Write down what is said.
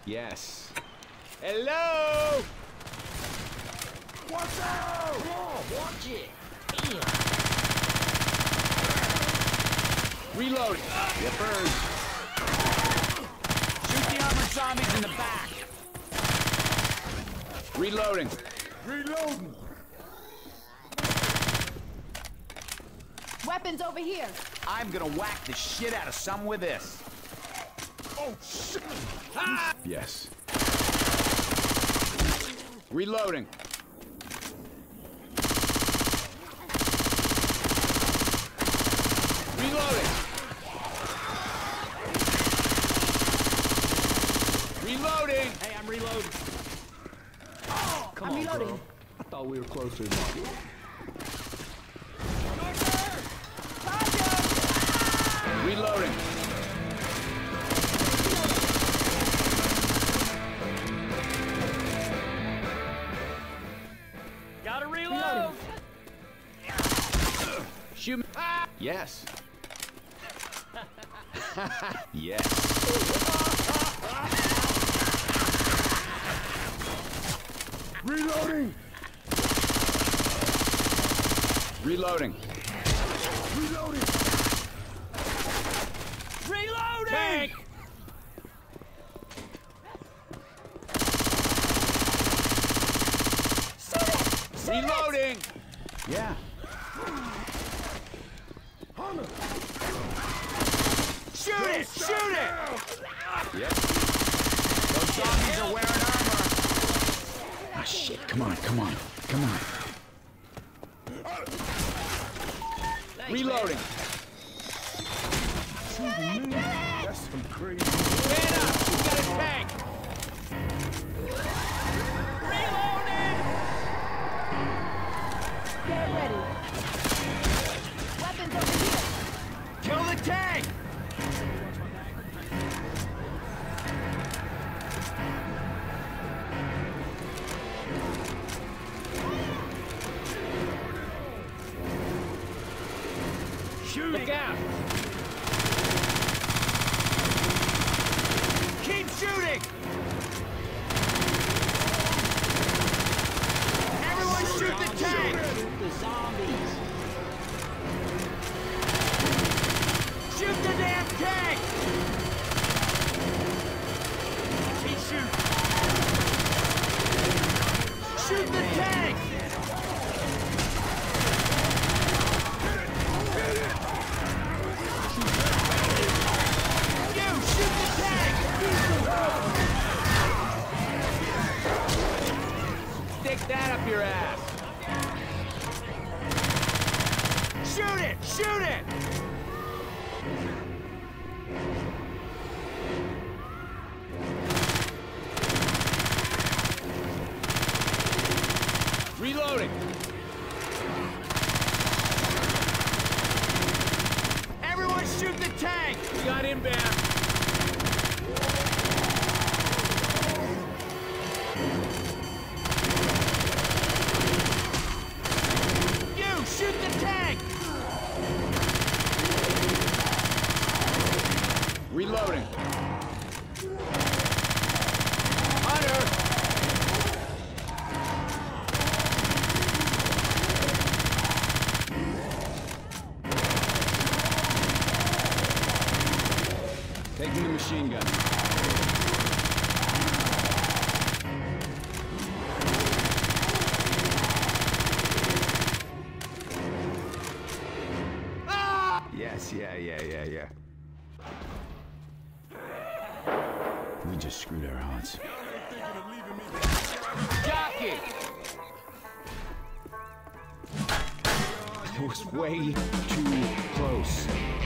Yes. Hello! Watch out! Come on, watch it! Damn. Reload! Yippers! Shoot the armored zombies in the back! Reloading! Reloading! Weapons over here! I'm gonna whack the shit out of some with this. Oh, shit! Ah! Yes. Reloading! Reloading! Reloading! Hey, I'm reloading. Come I'm on, reloading. bro. I thought we were closer enough. Reloading! Gotta reload! Shoot me! Yes. Yes. Reloading! Reloading! Reloading! Reloading! Tank! Reloading! Yeah. Hunter! Shoot it! Shoot it! Yep. Those zombies are wearing armor. Ah, shit. Come on, come on, come on. Reloading! That's some crazy. Man up! We got a tank! Reloading! Get ready. Weapons over here. Kill the tank! Shoot! Look out! Keep shooting! Everyone shoot the tank! The zombies! Shoot the damn tank! Keep shooting! Shoot the tank! You shoot the tank! Stick that up your ass! Shoot it! Shoot it! Reloading! Everyone shoot the tank! We got inbound! You shoot the tank! Reloading! Hunter! Taking the machine gun. Ah! Yes, yeah. We just screwed our odds. Jockey! It was way too close.